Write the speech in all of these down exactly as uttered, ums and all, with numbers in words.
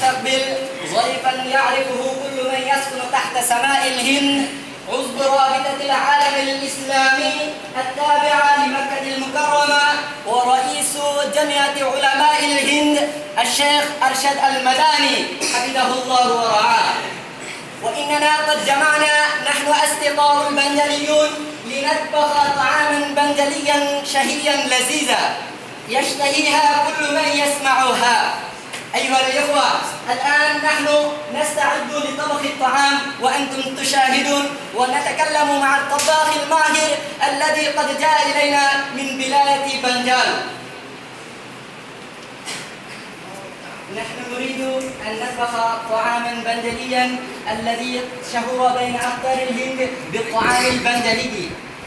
المستقبل ظرفا يعرفه كل من يسكن تحت سماء الهند عضو رابطة العالم الإسلامي التابعة لمكة المكرمة ورئيس جمعية علماء الهند الشيخ أرشد المداني حفظه الله ورعاه. وإننا قد جمعنا نحن أصدقاء البنجليون لنطبخ طعاما بنجليا شهيا لذيذا يشتهيها كل من يسمعها. أيها الإخوة، الآن نحن نستعد لطبخ الطعام وأنتم تشاهدون، ونتكلم مع الطباخ الماهر الذي قد جاء إلينا من ولاية بنجال. نحن نريد أن نطبخ طعاما بنجليا الذي شهر بين أقطار الهند بالطعام البنجلي.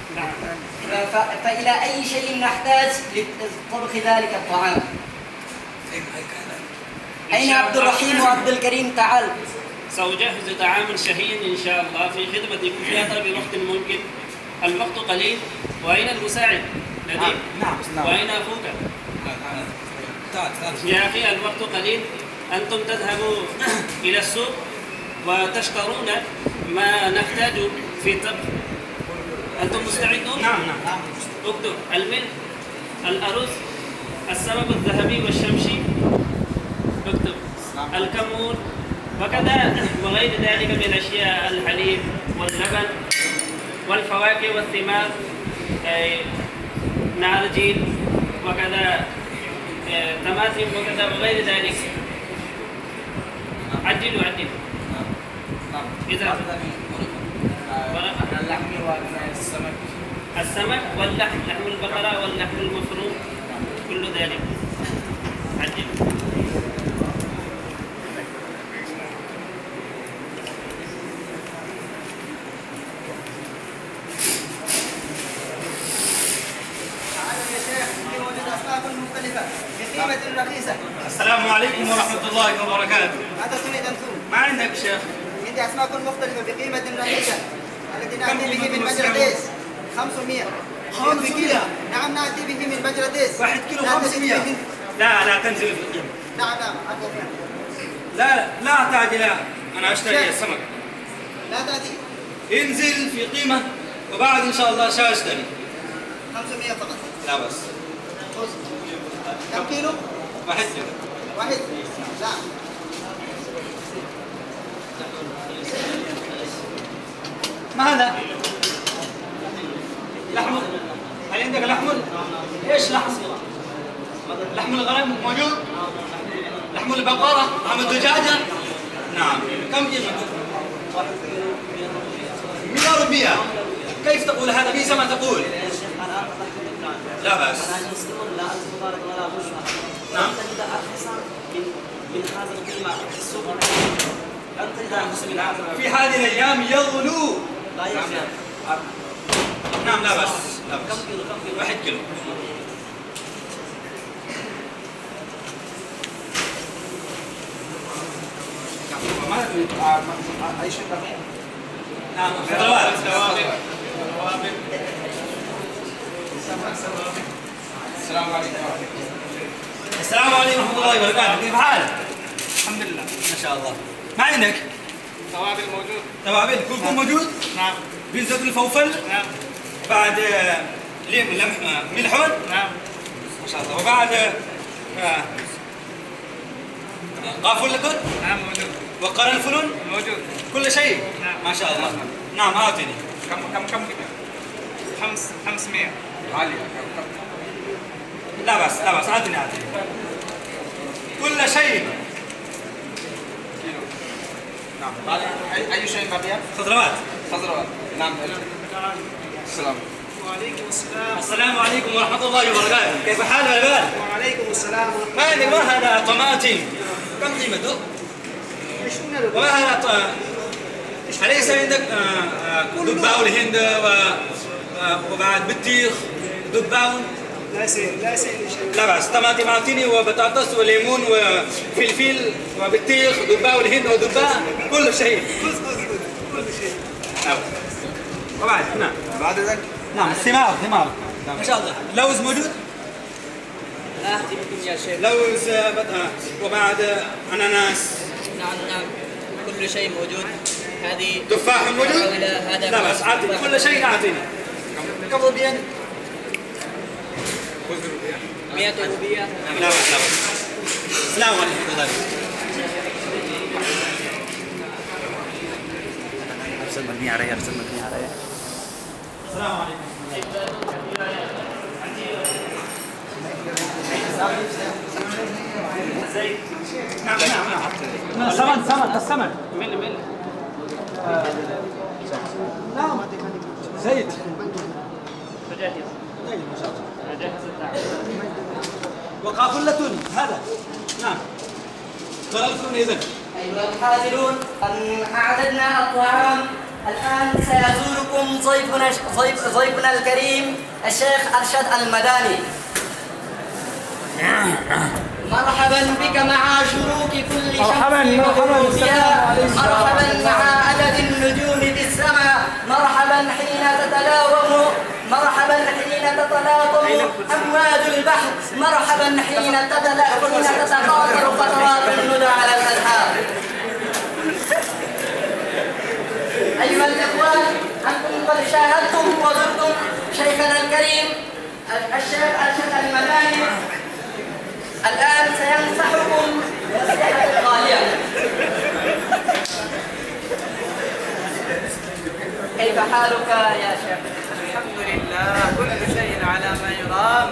فإلى أي شيء نحتاج لطبخ ذلك الطعام؟ أين عبد الرحيم وعبد الكريم؟ تعال. سأجهز طعاما شهيا إن شاء الله في خدمتكم في أقرب وقت ممكن. الوقت قليل. وأين المساعد؟ نديم؟ نعم. وأين أخوك؟ يا أخي الوقت قليل، أنتم تذهبوا إلى السوق وتشترون ما نحتاج في الطبخ. أنتم مستعدون؟ نعم نعم. اكتب الملح، الأرز، السمك الذهبي والشمشي، اكتب الكمون وكذا وغير ذلك من الأشياء، الحليب واللبن والفواكه والثمار، نارجين وكذا طماطم وكذا وغير ذلك. عجلوا عجلوا. إذا اللحم والسمك. السمك واللحم، لحم البقرة واللحم المفروم، كل ذلك. عجلوا. بقيمة رخيصة. السلام عليكم ورحمة الله وبركاته. ماذا تريد أنتم؟ ما عندك شيخ؟ عندي أسماك مختلفة بقيمة رخيصة التي نأتي به من بنجلاديش. خمسمائة. خمسمائة؟ نعم، نأتي به من بنجلاديش. واحد كيلو خمسمائة؟ لا لا تنزل في القيمة. نعم نعم. لا لا أحتاج إلى أنا أشتري السمك. لا تأتي. انزل في قيمة وبعد إن شاء الله سأشتري. خمسمائة فقط. لا بس. كم كيلو؟ واحد كيلو. واحد؟ لا. ما هذا؟ لحم؟ هل عندك لحم؟ ايش لحم؟ لحم الغنم موجود؟ لحم البقرة؟ لحم الدجاجة؟ نعم. كم قيمته؟ مئة ربيع. كيف تقول هذا؟ بئس ما تقول. لا بأس. نعم. في هذه الأيام يغلو. نعم لا بأس. لا بأس. واحد كيلو. أي شيء بقي؟ نعم. خضروات. السلام عليكم. السلام عليكم ورحمة الله وبركاته. كيف حالك؟ الحمد لله. ما شاء الله. ما عندك؟ توابل موجود. توابل كركم موجود؟ نعم. بنزة الفوفل؟ نعم. بعد ليم لمح ملحون؟ نعم. ما شاء الله. وبعد آه، قافل لكل؟ نعم موجود. وقرنفل؟ موجود. كل شيء؟ نعم. ما شاء الله. نعم أعطني. كم كم كم كده؟ خمس خمسمائة. عالية. لا بأس لا بأس أعطني أعطني. كل شيء. نعم. أي أي شيء بقي؟ خضروات. خضروات. نعم. السلام. وعليكم السلام. السلام عليكم ورحمة الله وبركاته. كيف حال العباد؟ وعليكم السلام ورحمة ما عندك؟ ما هذا طماطم؟ كم قيمته؟ الله. وما هذا ط- أليس عندك دباء الهند و- وبعد بطيخ دباء؟ لا سيد لا سيد إن شاء الله. لا بأس. طماطم أعطيني وبطاطس وليمون وفلفل وبطيخ دباء الهند ودباء كل شيء. كل كل كل شيء. نعم. وبعد نعم. بعد ذلك؟ نعم الثمار ثمار. ما شاء الله. لوز موجود؟ لا أهدي بكم يا شيخ. لوز بط- وبعد أناناس نعم نعم كل شيء موجود. هذه تفاح موجود؟ هذا لا بس أعطيني كل شيء أعطيني. كم روبيا؟ مئة روبية. لا بس لا بس. السلام عليكم. ارسل مبني عليه ارسل مبني عليه. السلام عليكم. نعم نعم نعم. سمن سمن السمن. مل مل. نعم. زيت. فجاهز. جاهز التعب. وقافلة هذا. نعم. قرأتم إذن. أيها الحاضرون، أن أعددنا الطعام. الآن سيزوركم ضيفنا ضيف ضيفنا الكريم الشيخ أرشد المداني. مرحبا بك مع شروق كل شمس وغروبها، مرحبا مع عدد النجوم في السماء، مرحبا حين تتلاوم مرحبا حين تتلاطم أمواج البحر، مرحبا حين تتقاطر قطرات الندى على الأنهار. أيها الإخوان، أنتم قد شاهدتم وزرتم شيخنا الكريم الشيخ أرشد المداني. الآن سينصحكم نصيحة غالية. كيف حالك يا شيخ؟ الحمد لله، كل شيء على ما يرام.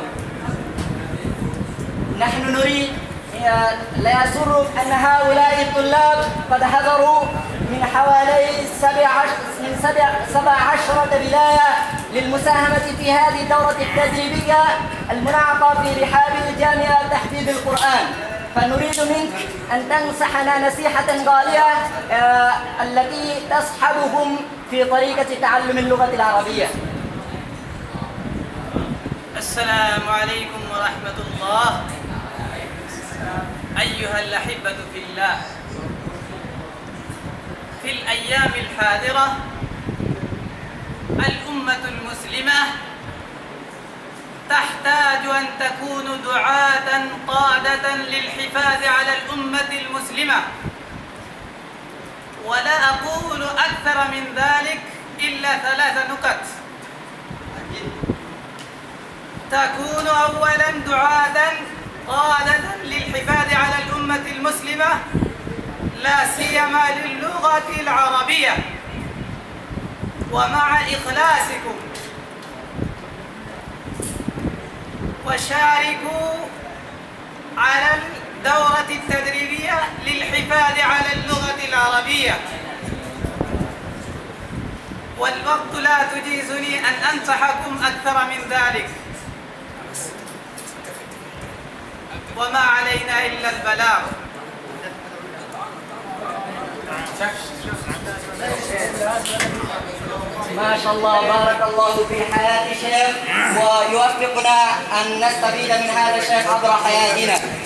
نحن نريد، لا يسرك أن هؤلاء الطلاب قد حضروا من حوالي سبع من سبع سبع عشرة ولاية للمساهمة في هذه الدورة التدريبية المنعقدة في رحاب الجامعة تحفيظ القرآن، فنريد منك أن تنصحنا نصيحة غالية آه التي تصحبهم في طريقة تعلم اللغة العربية. السلام عليكم ورحمة الله. أيها الأحبة في الله، في الأيام الحاضرة الأمة المسلمة تحتاج أن تكون دعاة قادة للحفاظ على الأمة المسلمة، ولا أقول أكثر من ذلك إلا ثلاث نكت. تكون أولاً دعاة قادة للحفاظ على الأمة المسلمة، لا سيما للغة العربية، ومع إخلاصكم وشاركوا على الدورة التدريبية للحفاظ على اللغة العربية. والوقت لا تجيزني أن أنصحكم أكثر من ذلك، وما علينا إلا البلاغ. ما شاء الله، بارك الله في حياة الشيخ، ويوفقنا أن نستفيد من هذا الشيخ عبر حياتنا.